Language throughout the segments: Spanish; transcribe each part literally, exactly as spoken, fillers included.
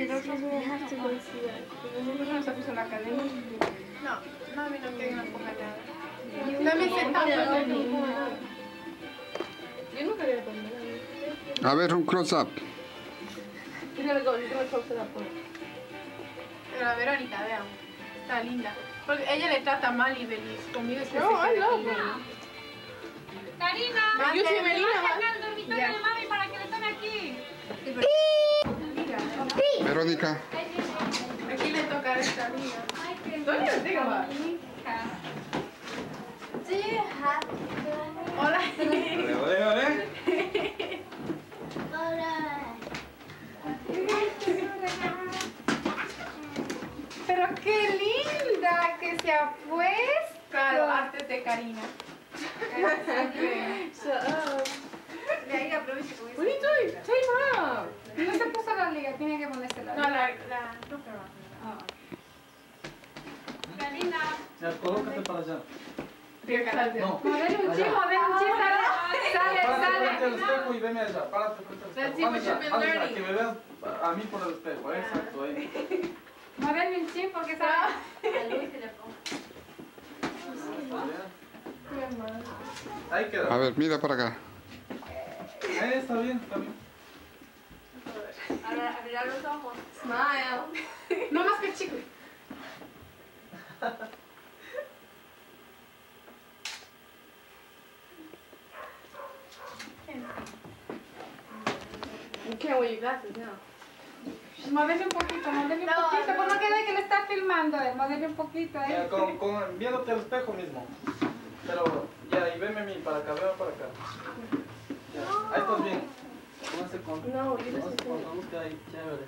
no se puso la cadena. No, no, a mí no quiero que me ponga nada. También se tapa. Yo nunca había tomado. A ver, un close-up. Pero la Verónica, vean. Está linda. Porque ella le trata mal y feliz. Conmigo es que No, I love her. Karina, Yo soy Melina. bajen al dormitorio de mami para que le tome aquí. Verónica. Aquí le toca a esta amiga. ¿Dónde lo tengo? Do you have Hola. Ole, ole, ole. Pero qué linda que se ha puesto. Claro, artes de Karina. Shut up. De ahí aprovecho con What are you doing? Take her out. No se puso la liga, tiene que ponerse la liga. No, la... la... No, pero... Karina, Ya, colócate para allá. No. No. Modelo un chip, modelo un chip. Sale, Párate sale. frente al espejo y veme allá. Párate frente al Let's see espejo. what you've been Anda, learning. que me veas a mí por el espejo. Exacto, ahí. Modelo un chip porque sale. Ahí queda. A ver, mira para acá. Ahí está bien, está bien. ahora abrirá los ojos. Smile. No más que chicle. You can't wear your glasses now. Modele un poquito, modele un poquito. Por no quede que le está filmando. eh. Modele un poquito, Ya, eh. con, con, viéndote al espejo mismo. Pero, ya, y veme a mí para acá, veme para acá. Ya, ahí estás bien. Póngase con... No, you just Póngase con la luz que hay, chévere.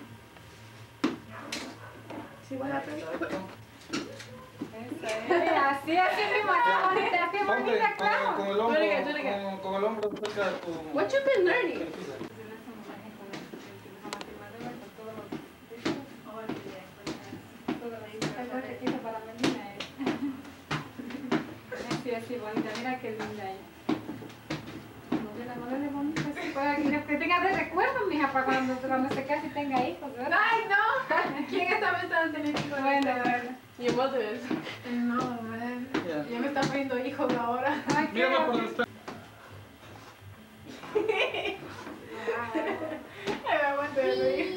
see what happened? Exacto. Eso, eh. Así, así mismo. Así bonita, así Ponte bonita, con, claro. con el hombro, Do it again, do it again. con, con el hombro cerca de tu... What you been learning? Así, así, bonita. Mira qué linda es. Modela, modela bonita. Así para que, que tenga de recuerdo, mija, para cuando, cuando se case y tenga hijos, ¿verdad? ¡Ay, no! ¿Quién está pensando en tener hijos? Bueno, bueno. Your mother is. No, man. Ya. Ya me están poniendo hijos ahora. Ay, qué Mírame por el espejo. Ay, me aguanto de reír.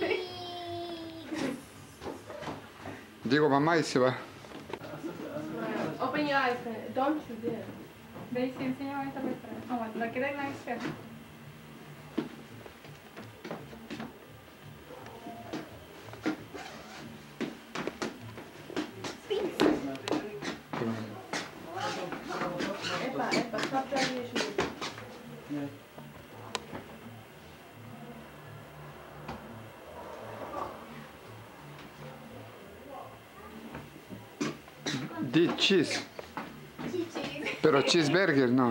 Digo mamá y se va. Open your eyes. Don't you dare. Ve, sí, enséñame esta letra. Aguanta, la quiero en la esfera. Epa, epa, stop dragging your shoes. Ya. Di cheese. Pero cheeseburger no.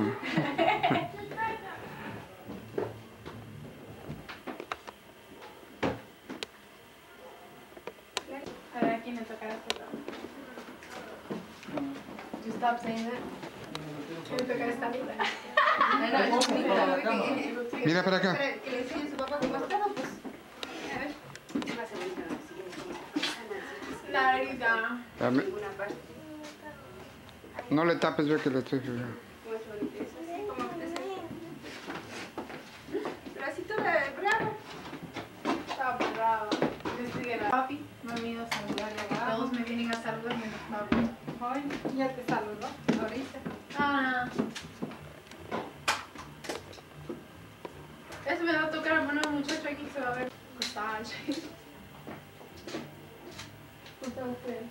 A ver, ¿a quién le tocará esta lado? You stop saying that. ¿Quién le tocará esta vida? Mira para acá. que le enseñe a su papá cómo ha estado, pues. A ver. Va a ser bonita la siguiente. Larga. A mí- Ninguna parte. No le tapes, ve que le estoy fijando. ¿Cómo es bonita esa? Sí, como que te sale. Bracito de bravo. Está brava. Yo estoy de la papi. Me han venido a saludar y todos me vienen a saludar menos papi. Ay, ya te saludó ahorita. Ah. Eso me va a tocar a mano del muchacho aquí se va a ver. Costage. What's downstairs?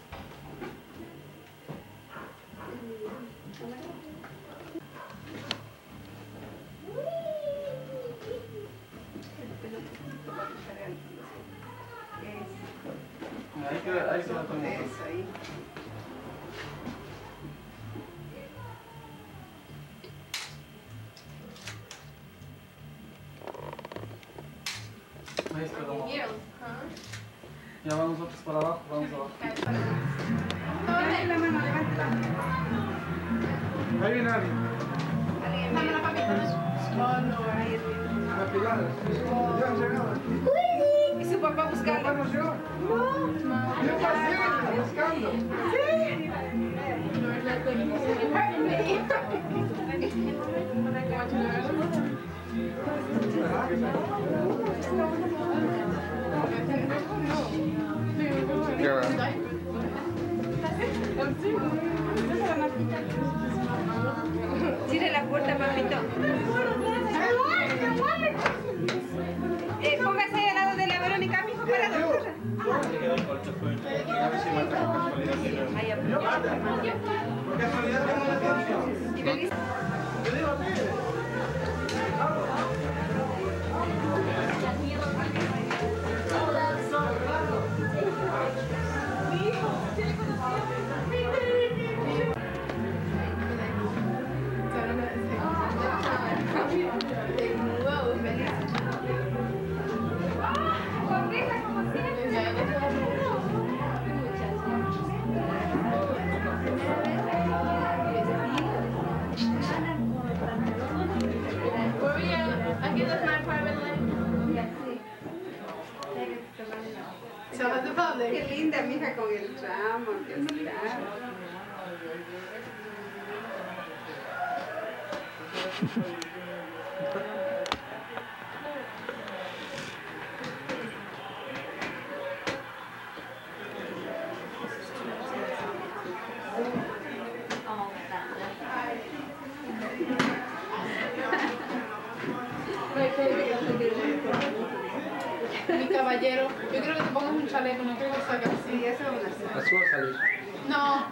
Ahí queda, ahí queda como... Eso ahí. Ahí está como... Quiero. Ya vamos nosotros para abajo, vamos abajo. No, dale la mano, levanta. Ahí viene alguien. Dame la papita. Oh, no, ahí es bien. La pegada. Ya han llegado. ¡Uy! Y su papá buscando. Bueno, yo. No. Yo pasé buscando. Sí. Qué va. Cierre la puerta, papito. Eh, póngase ahí al lado de la Verónica, mijo, para la doctora. Ay, apoyo. Y venís. Qué linda, mija, con el ramo, que está. Mi caballero, yo quiero que te pongas un chaleco, no quiero que salgas así. Sí, eso es una cena. Así va a salir. No.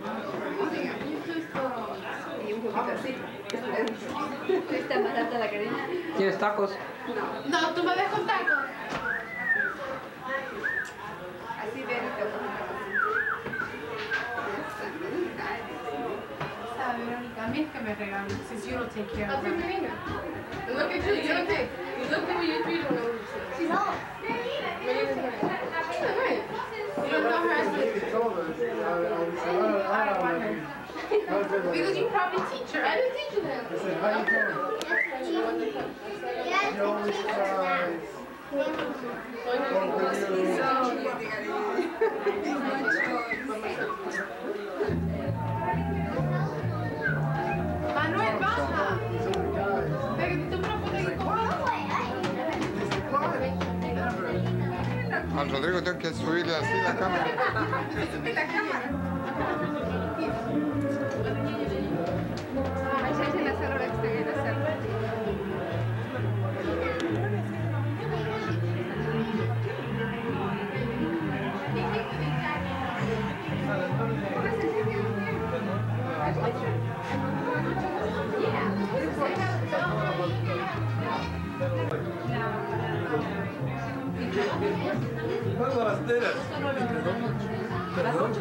Y un poquito así. Está más alta la Karina. ¿Quieres tacos? No. No, tú me ves con tacos. Así ven, te voy a poner Sabe, Verónica, a mí es que me regalan. Since you don't take care of Así them. me viene. Look at you, you don't take. Look at what you treat her. No. You don't know her as because you probably teach her. I didn't teach you that. I said, how you doing? You always try. Manuel, baja. Pero tú me lo puedes ir Al Rodrigo tengo que subirle así la cámara. Ay, ya se la sala ahora que estoy en la sala. Vamos a las telas. Perdón.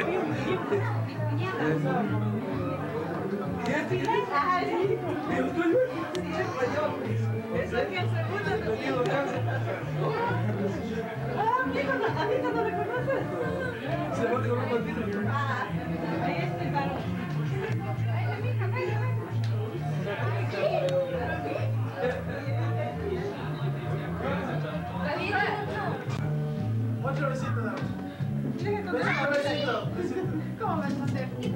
Otro besito, dame. Besito, besito, besito. ¿Cómo vas a hacer? Que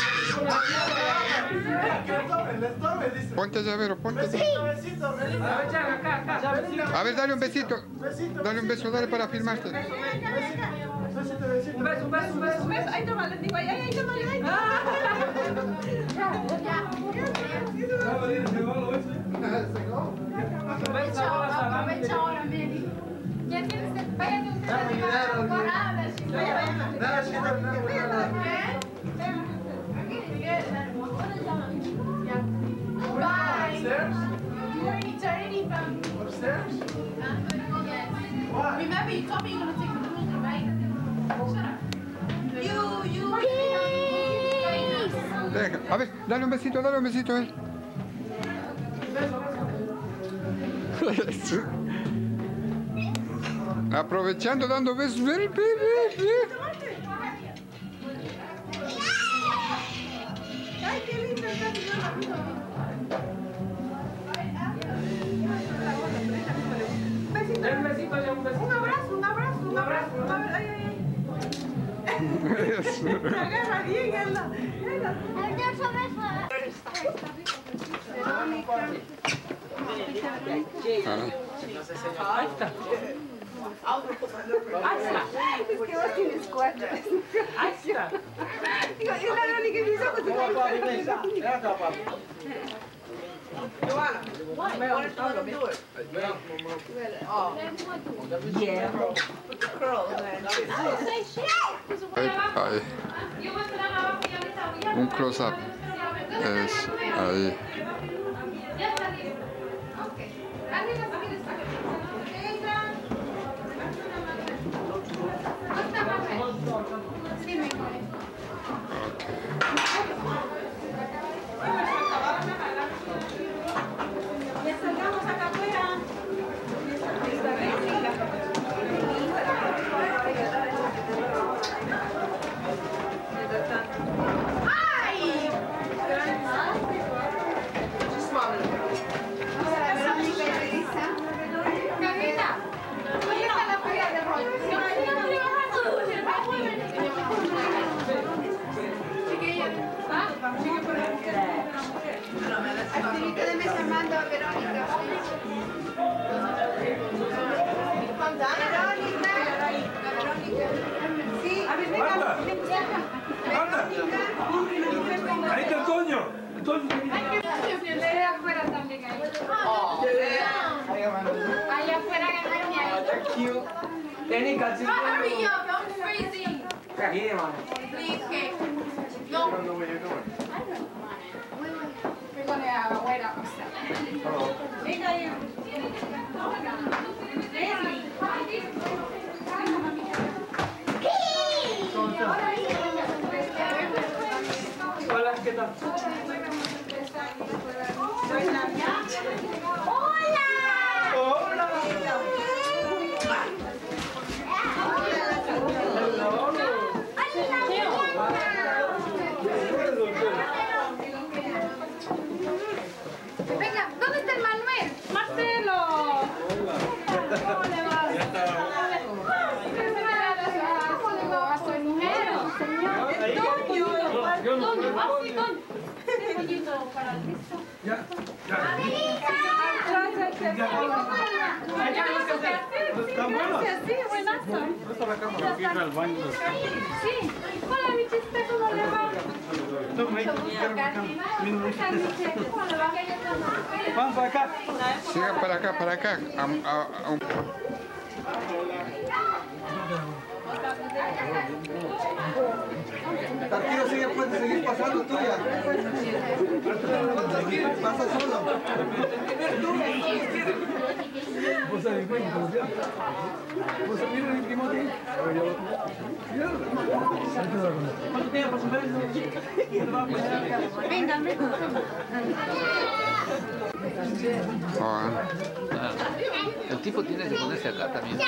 le tomen, les tomen, dice. Ponte llavero, ponte. Besito, besito, besito. A ver, ya, acá, acá. A ver, dale un besito. Besito, Dale un beso, dale para filmarte. besito, besito. Un beso, un beso, un beso, un beso. Ay, toma, les digo, ay, ay, toma, ay. Vamos, dile, se va, lo beso. Un beso, ahora, Aprovecha ahora, Meli. Ya tienes que, váyate ustedes. Dame dinero, Nada, nada, chiquito, nada. Bye. Upstairs? You're an eternity from. Upstairs? Yes. Why? Remember, you told me you're gonna take the movie, right? Shut up. You, you. Deja. A ver, dale un besito, dale un besito a él. Aprovechando, dando besos. Ven, ven, ven, ven. Ay, qué lindo está mi mamá. Un besito, ya, un beso. Un abrazo. agarra bien en la... Ah, Ahí está. Es que vos tienes cuatro. Ahí está. Digo, es la única que me hizo con tu Ven acá, papi. Joanna, pon todo lo mismo. Yeah. Put the curls, man. ahí, ahí. Un close-up. Es ahí. Ya salgamos acá afuera. Activista de mesa mando a Verónica. Verónica. Verónica. Sí, a ver, venga. Verónica. Ahí está Antonio. Antonio. Estoy afuera también ahí. Allá afuera ganaron ahí. Hurry up, I'm freezing. Please, okay. No. Perdone, abuela. Venga ahí. Hola, ¿qué tal? Venga, ¿dónde está el Manuel? Marcelo. ¿Cómo le va? A su mujer, señor. Toño, Toño, así, Toño. Este pollito para el listo. Ya, ya. ¿Están buenos? Sí, buenazo. Presta la cámara. Aquí ir al baño. Sí. Hola, mi chiste, ¿cómo le va? Toma ahí, quiero acá. ¿Cómo le va? Vamos para acá. Sigan para acá, para acá. A, a, a un... Tranquilo, sigue, puedes seguir pasando tú ya. Pasa solo. Vos sabés, bueno, vos sabés, mira el primo aquí. ¿Cuánto tiempo para saber eso? Venga, venga. Ah, El tipo tiene que ponerse acá también.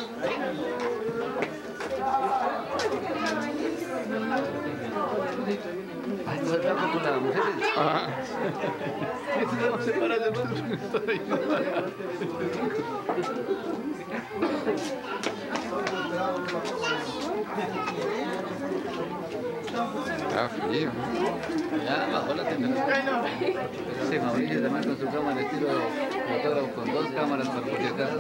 Ay, no está con las mujeres. ah. No se para de más. Está frío. Ya bajó la temperatura. Sí, Mauricio además con su cámara estilo fotógrafo con dos cámaras para por si acaso.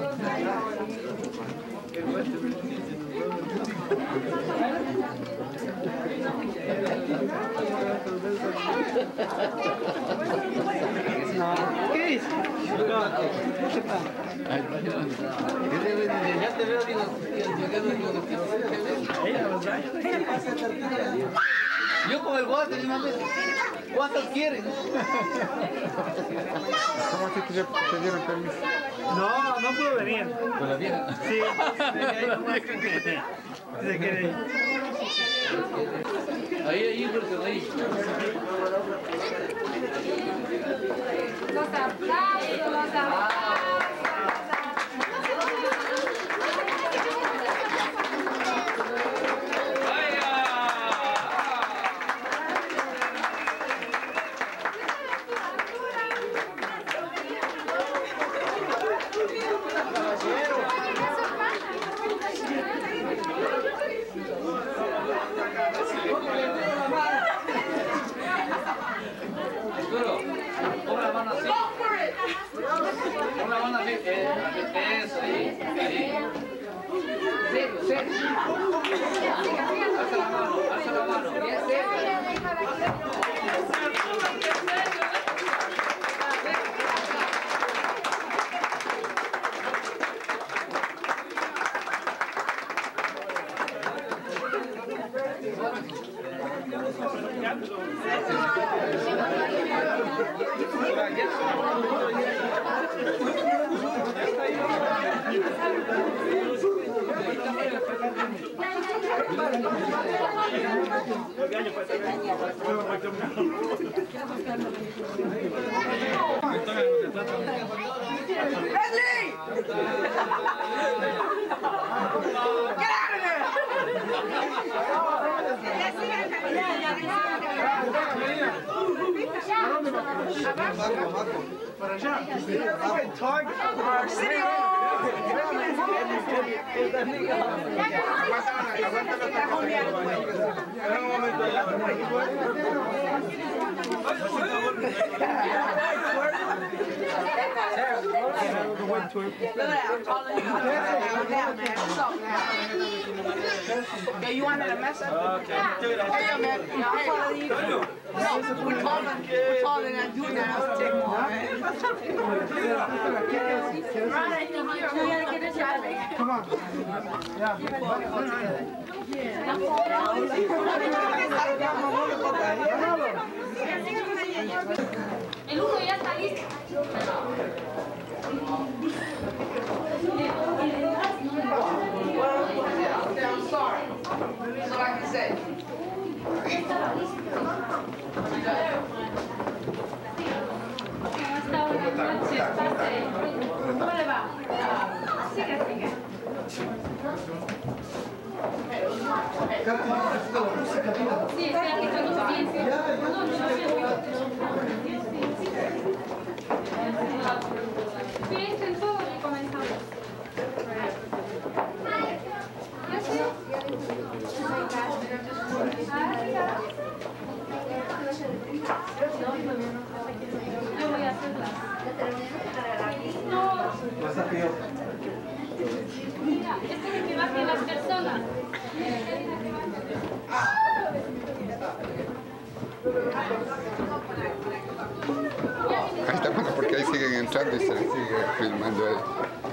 ¿Qué dices? Ay, no, ya te veo, digo, llegando, digo, yo con el guante, mi mamá, ¿cuántas quieren? ¿Cómo así que ya te dieron permiso? No, no puedo venir. Con la vieja. Sí, se quiere ir. Ahí, ahí, porque ahí. Los aplausos, los aplausos. Caballero. Para allá. Okay, you wanted to mess up? Okay. Hey, man, I'll follow you. No, we're taller, we're taller than you now. Take more, man. Come on. El uno ya está listo. I'm sorry. So I can say. ¿Cómo le va? Sigue, sigue. Sí, estoy aquí con los dientes. Piensen todo y comenzamos. Yo voy a hacerla. No. Mira, esto es que bajen las personas. Ahí está bueno porque ahí siguen entrando y se les sigue filmando ahí.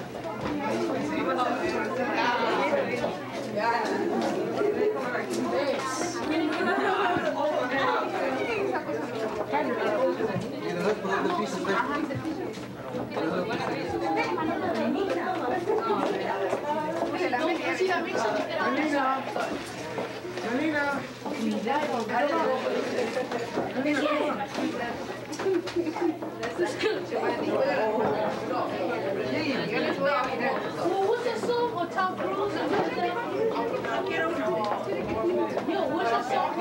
What's your song or Tom Cruise? Yo, what's your song?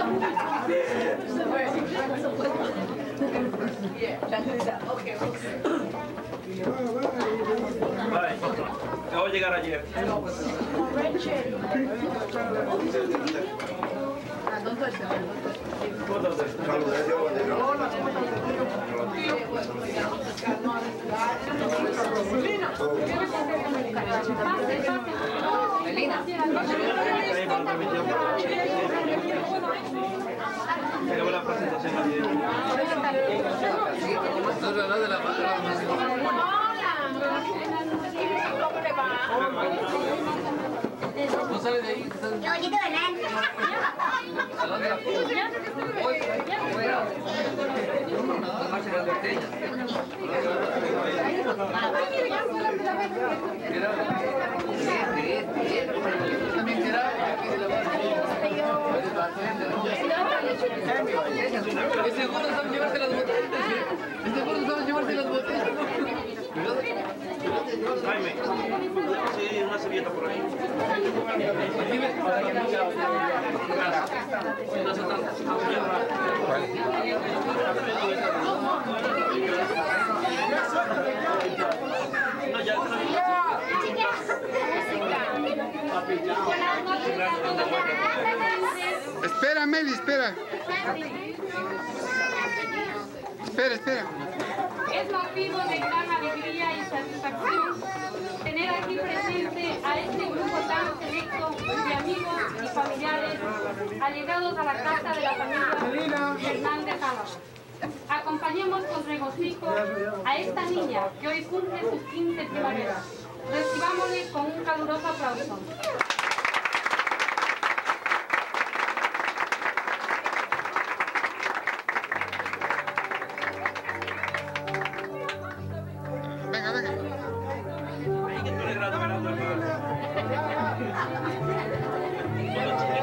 Vale, acabo de llegar ayer. Tenemos la presentación ayer. No, no, no, de la mano. No sale de ahí. Yo quito delante. Salón de la fuga. Hoy, fuera. También será aquí de la es seguro saben llevarse las botellas. Es seguro saben llevarse las botellas. Jaime, sí, una servilleta por ahí. No, ya Espera, Meli, espera. Espera, espera. Es motivo de gran alegría y satisfacción tener aquí presente a este grupo tan selecto de amigos y familiares allegados a la casa de la familia Fernández Álvarez. Acompañemos con regocijo a esta niña que hoy cumple sus quince primaveras. Recibámosle con un caluroso aplauso. Venga, venga. Ahí que tú le grabas, grabas, grabas.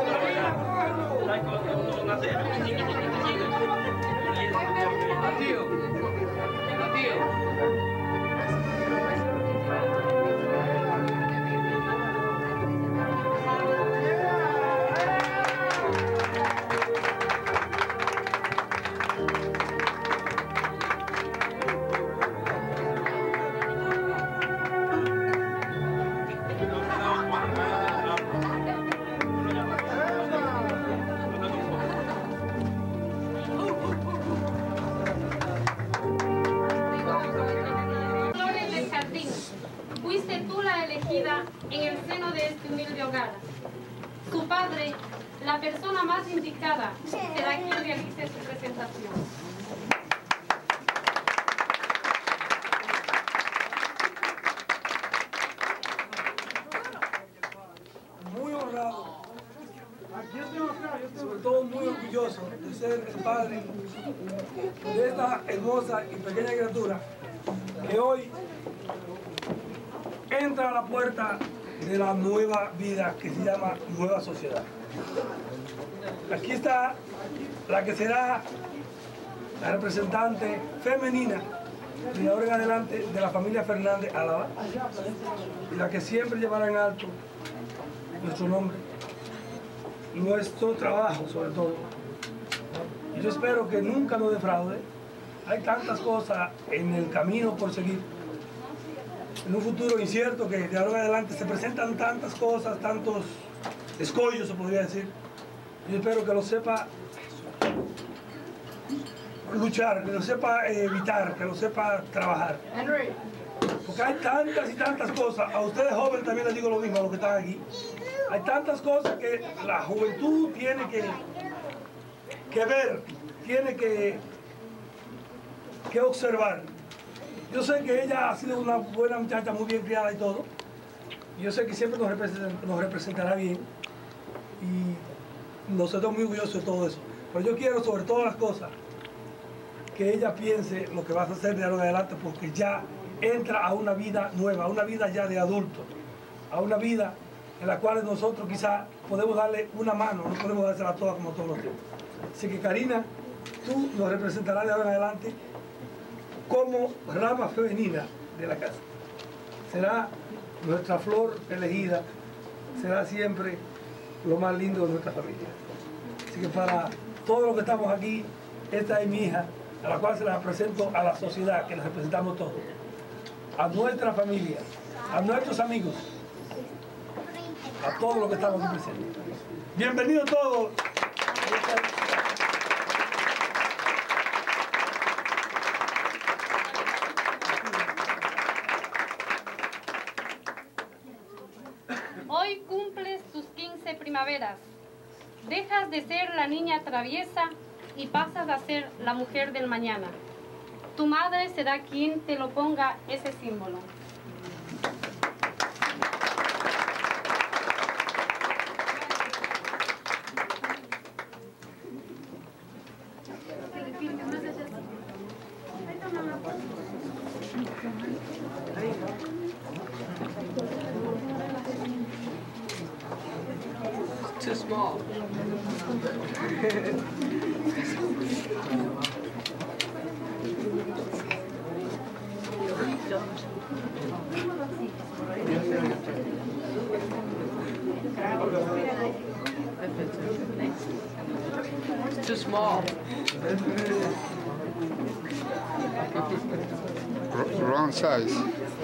acogida en el seno de este humilde hogar. Su padre, la persona más indicada, será quien realice su presentación. Muy honrado, sobre todo muy orgulloso de ser el padre de esta hermosa y pequeña criatura que hoy entra a la puerta de la nueva vida que se llama nueva sociedad. Aquí está la que será la representante femenina de ahora en adelante de la familia Fernández Álava y la que siempre llevará en alto nuestro nombre, nuestro trabajo sobre todo. Y yo espero que nunca nos defraude. Hay tantas cosas en el camino por seguir. En un futuro incierto que de ahora en adelante se presentan tantas cosas, tantos escollos se podría decir. Yo espero que lo sepa luchar, que lo sepa evitar, que lo sepa trabajar. Porque hay tantas y tantas cosas. A ustedes jóvenes también les digo lo mismo, a los que están aquí. Hay tantas cosas que la juventud tiene que, que ver, tiene que, que observar. Yo sé que ella ha sido una buena muchacha, muy bien criada y todo. Y yo sé que siempre nos, represent, nos representará bien. Y nosotros muy orgullosos de todo eso. Pero yo quiero, sobre todas las cosas, que ella piense lo que vas a hacer de ahora en adelante, porque ya entra a una vida nueva, a una vida ya de adulto, a una vida en la cual nosotros quizás podemos darle una mano, no podemos dársela toda como todos los tiempos. Así que Karina, tú nos representarás de ahora en adelante como rama femenina de la casa. Será nuestra flor elegida, será siempre lo más lindo de nuestra familia. Así que para todos los que estamos aquí, esta es mi hija, a la cual se la presento a la sociedad, que nos representamos todos, a nuestra familia, a nuestros amigos, a todos los que estamos aquí presentes. Bienvenidos todos. Hoy cumples tus quince primaveras. Dejas de ser la niña traviesa y pasas a ser la mujer del mañana. Tu madre será quien te lo ponga ese símbolo. Too small. Too small. Wrong size.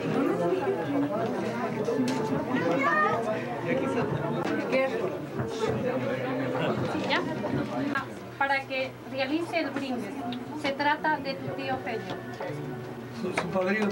¿Ya? Ah, para que realice el brindis. Se trata de tu tío Fello. Su, su padrino.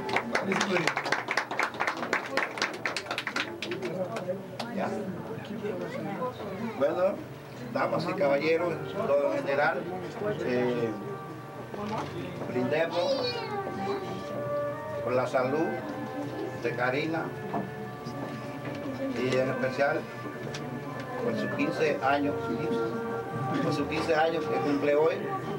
Ya. Bueno, damas y caballeros, todo en general, eh, brindemos por la salud de Karina y en especial por sus quince años, por sus quince años que cumple hoy.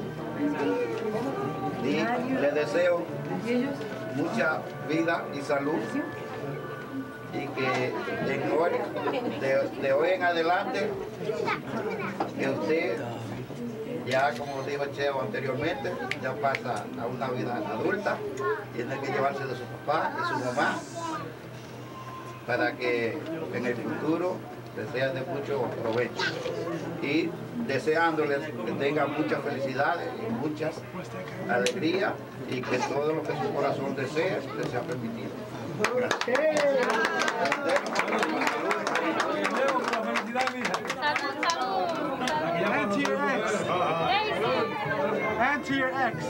Y le deseo mucha vida y salud y que en hoy, de, de hoy en adelante, que usted, ya como dijo Cheo anteriormente, ya pasa a una vida adulta, tiene que llevarse de su papá, de su mamá, para que en el futuro les sea de mucho provecho. Y deseándoles que tengan muchas felicidades y muchas alegrías y que todo lo que su corazón desee les sea permitido. Gracias. Salud, salud, salud. And to your ex. And to your ex.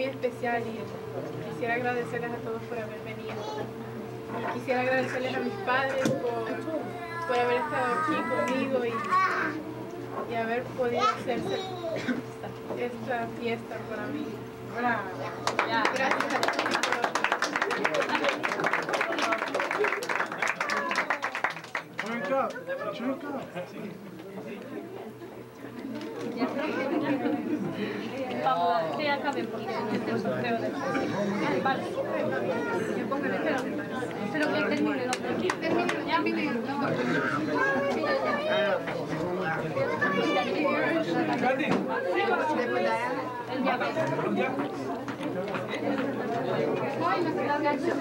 especial y quisiera agradecerles a todos por haber venido. Y quisiera agradecerles a mis padres por, por haber estado aquí conmigo y, y haber podido hacerse esta fiesta para mí. Gracias a todos. Drink up, drink up. Vamos, que acaben porque es el sorteo del vale. Yo pongo el espero. Espero que termine el otro. Ya vine. El diabetes. Ay, me quedan galletas.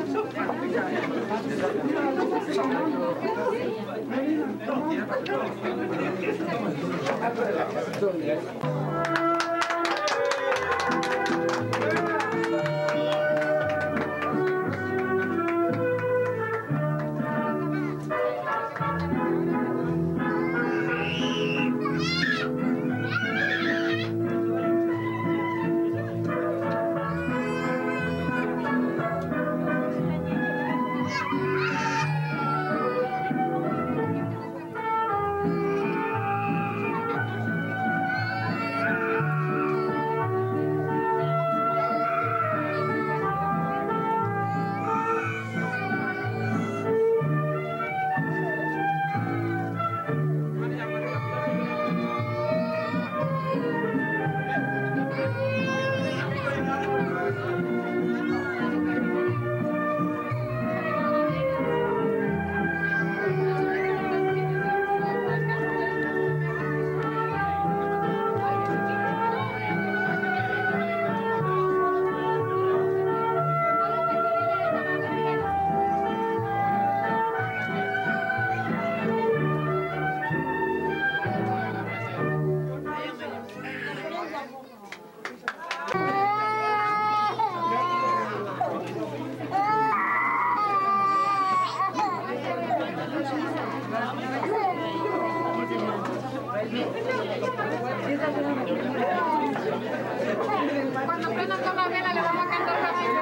Cuando prendan todas las velas le vamos a cantar rápido.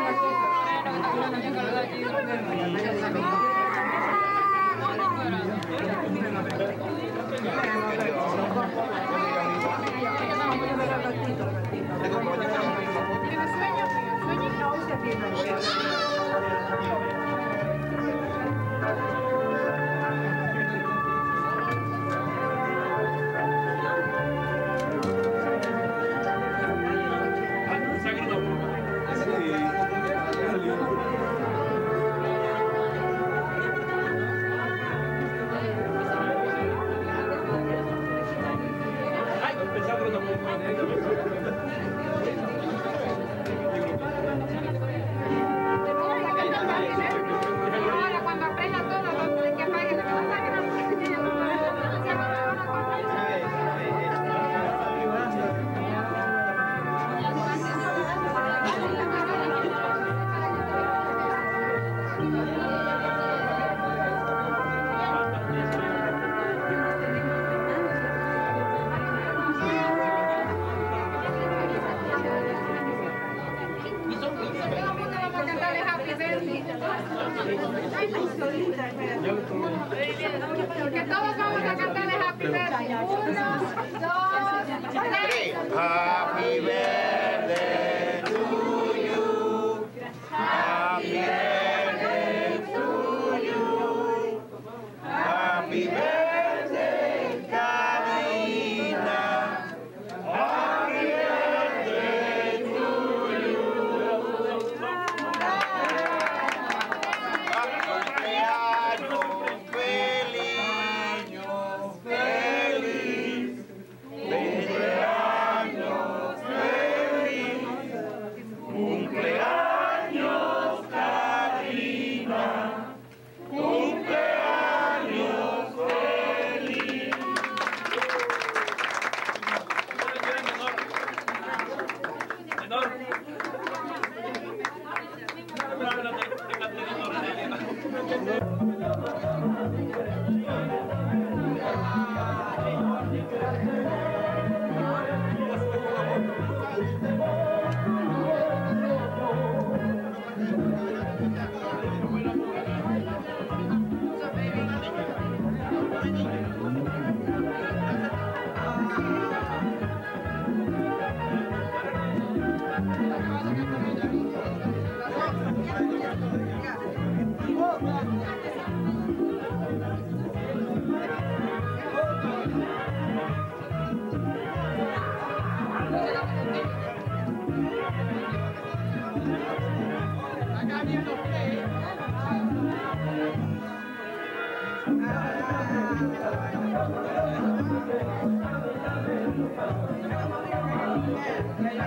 Que todos vamos a cantarle Happy Birthday. Uno, dos, tres. Happy birthday to you. Happy birthday to you. Happy birthday, Karina. Happy birthday to you.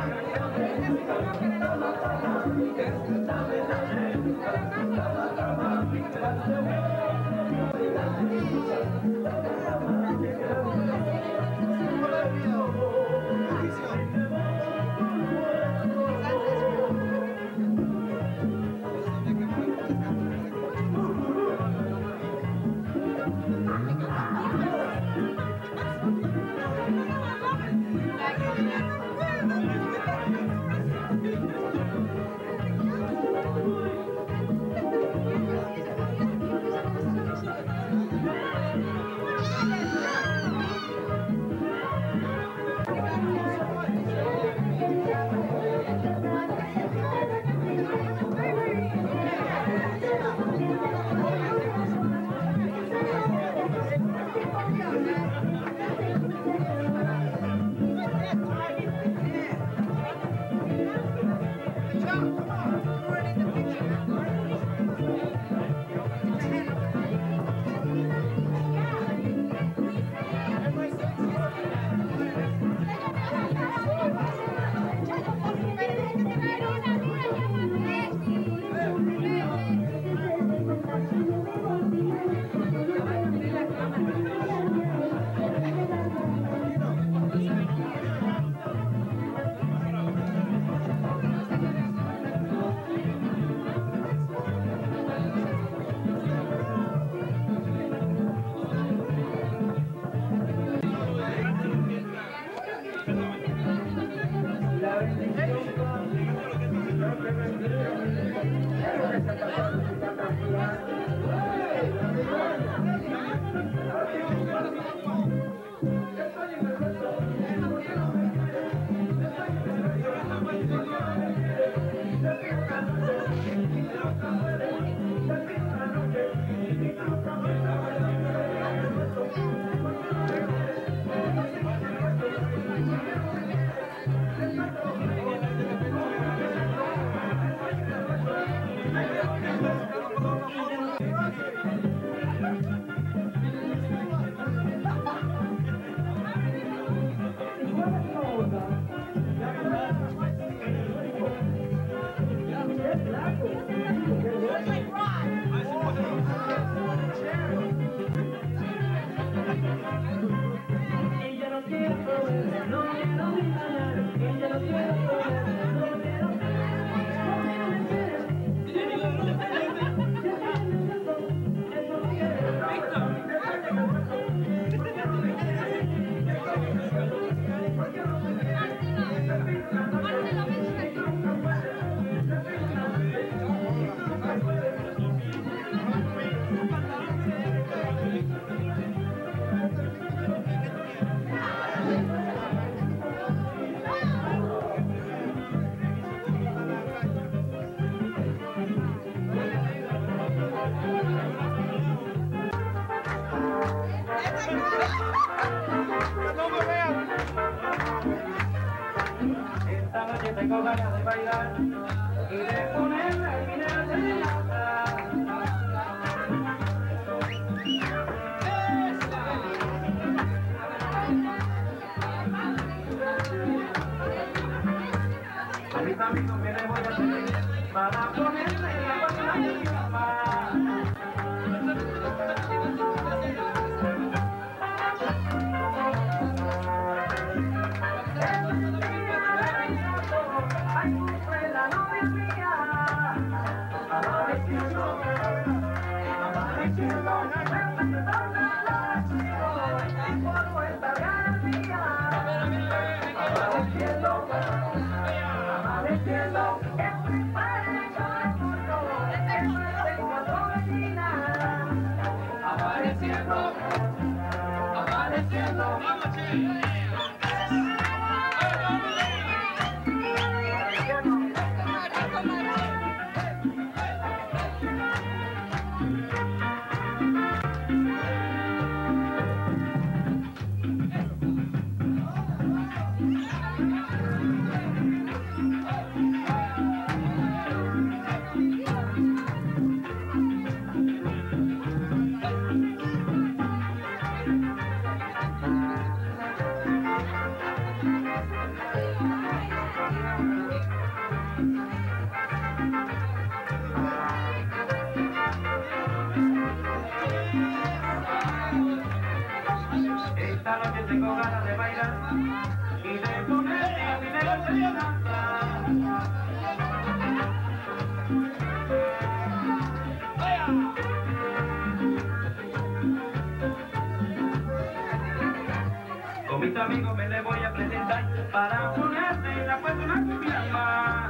Tengo ganas de bailar y de ponerme al final de la a mis amigos que les voy a hacer para ponerme en la palma de mi mamá. que tengo ganas de bailar y de ponerme a mi negocio a danzar. Con mis amigos me les voy a presentar para ponerse la puesta una cumbia más.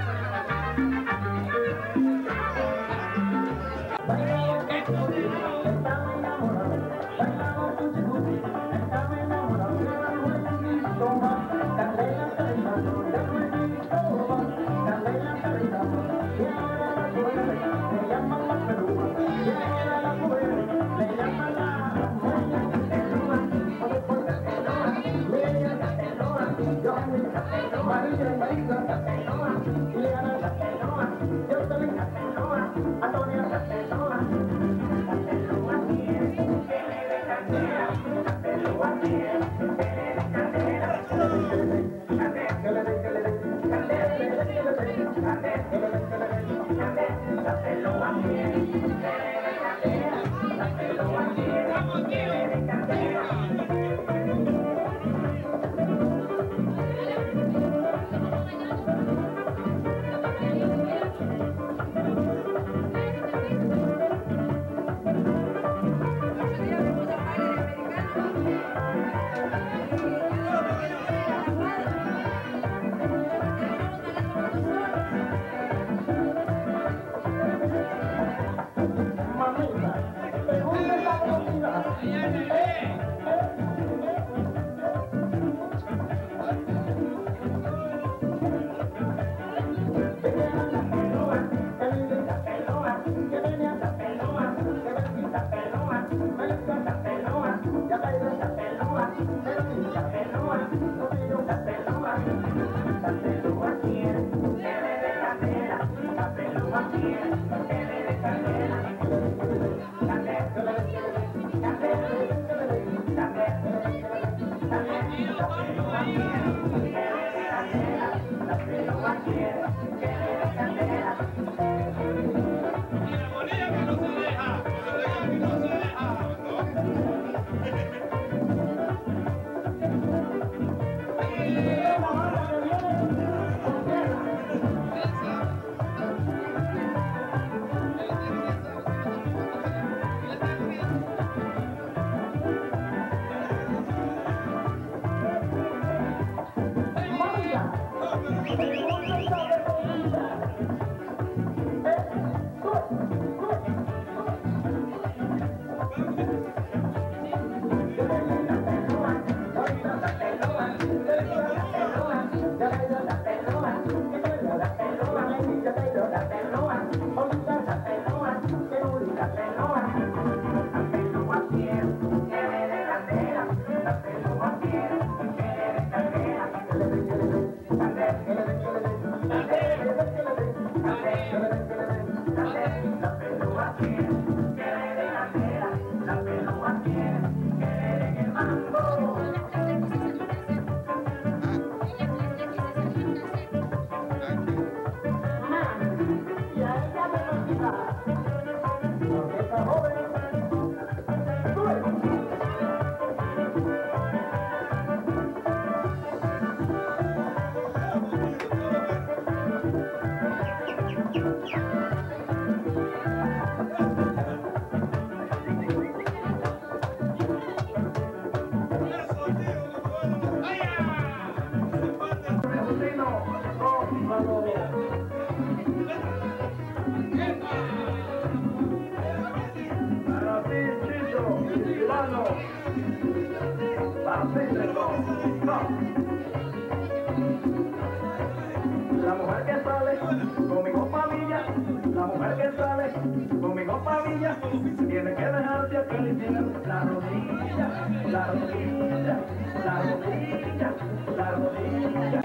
La mujer que sale conmigo pa' Villa, la mujer que sale conmigo pa' Villa, tiene que dejarse acariciar la rodilla, la rodilla, la rodilla, la rodilla.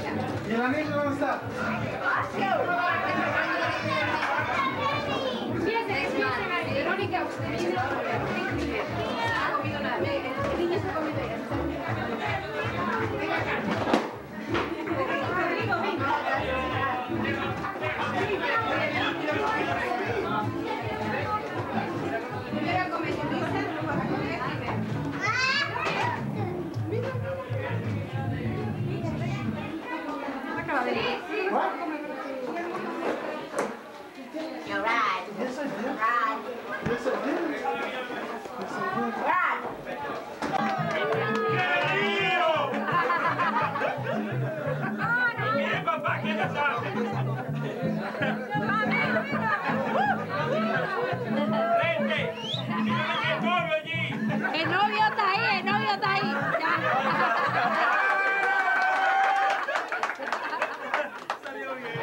¿Y el anillo dónde está? Verónica, usted viene. No ha comido nada. El niño se ha comido ya. Venga acá. Primero come Luisa, luego vas a comer. You're right. Yes, I did. Right. Yes, I did. Yes, I did. Right. Mire, papá, ¿quién está? ¡Vente! ¡Mira el novio allí! El novio está ahí, el novio está ahí. Salió bien.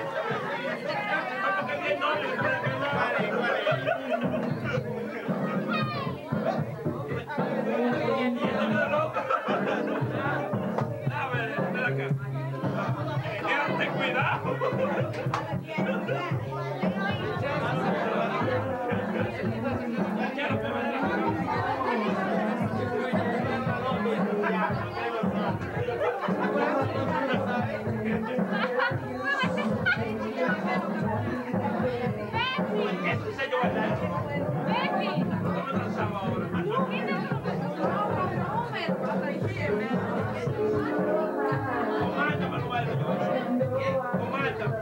A ver, ven acá. Ten cuidado. Eso se lleva el aire. ¿Cómo lanzaba ahora? Comanda, Manuel. Comanda.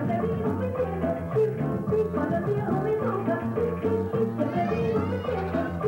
Cuando el viejo me toca, siempre vivo mi tierra.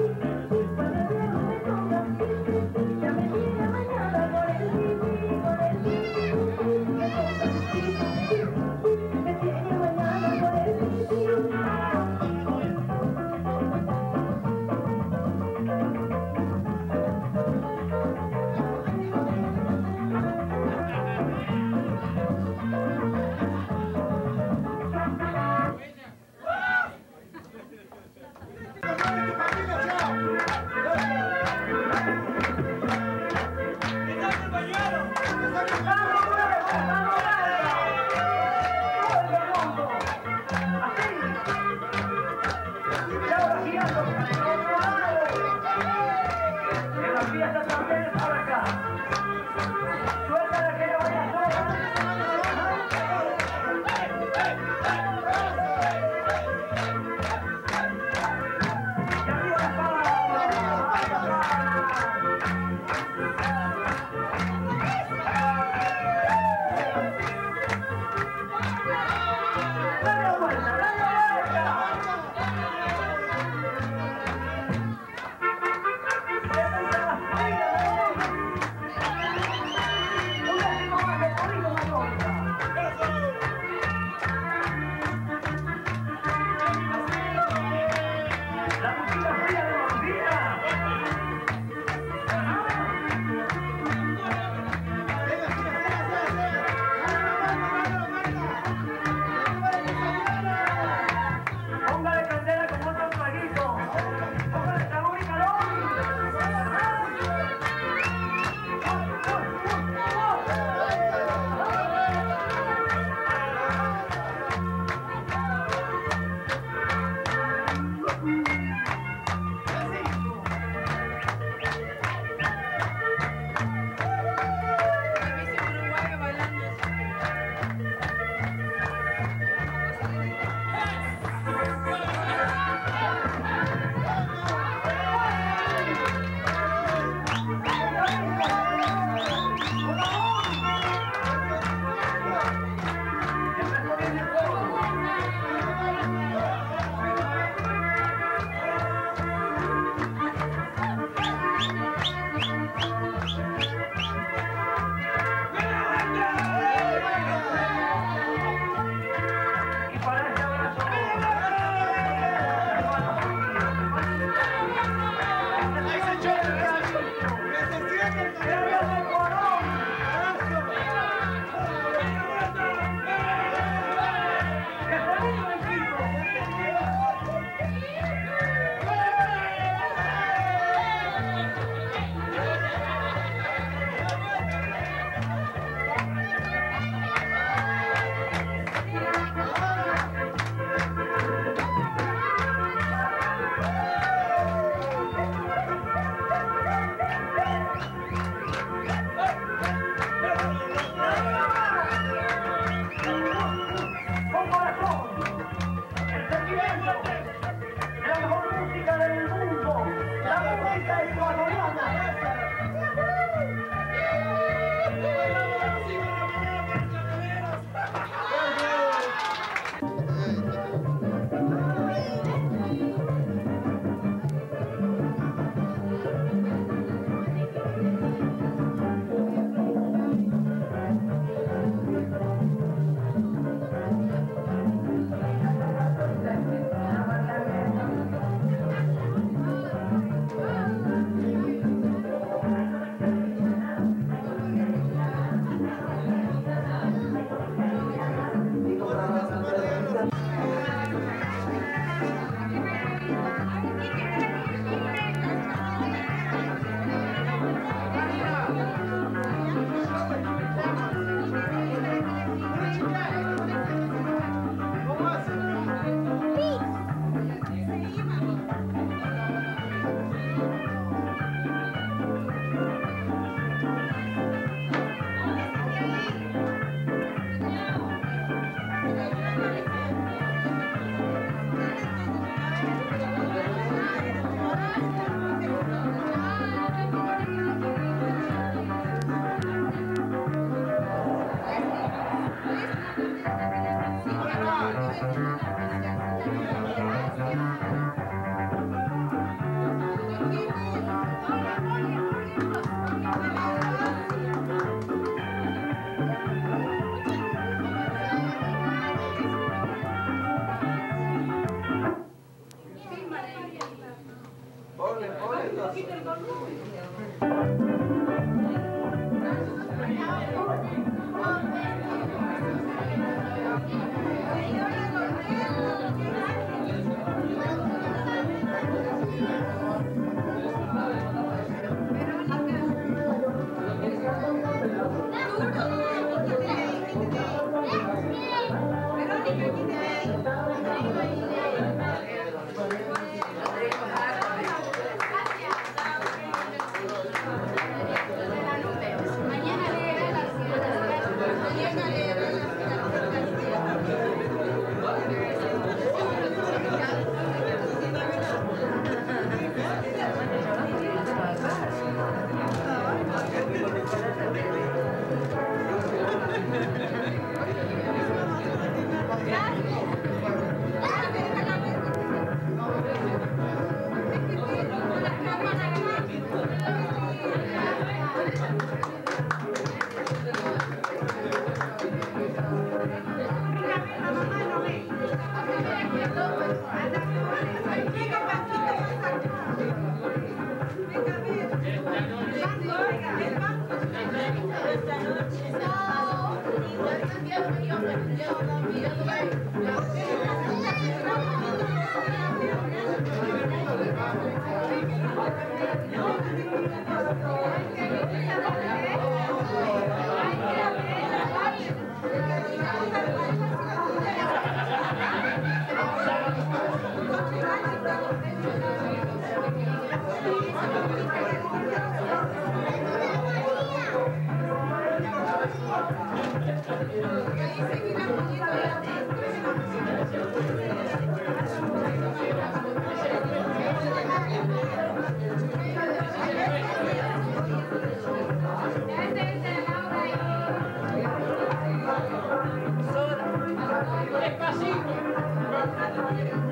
Despacito.